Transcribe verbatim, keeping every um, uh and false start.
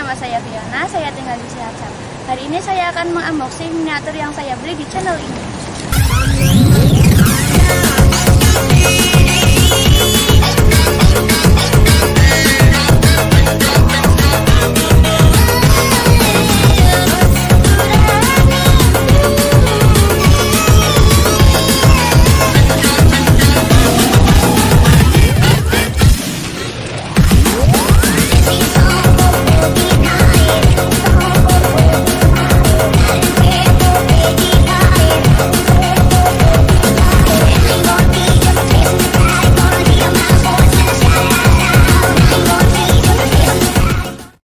nama saya Fiona, saya tinggal di Cilacap. Hari ini saya akan mengunboxing miniatur yang saya beli di channel ini.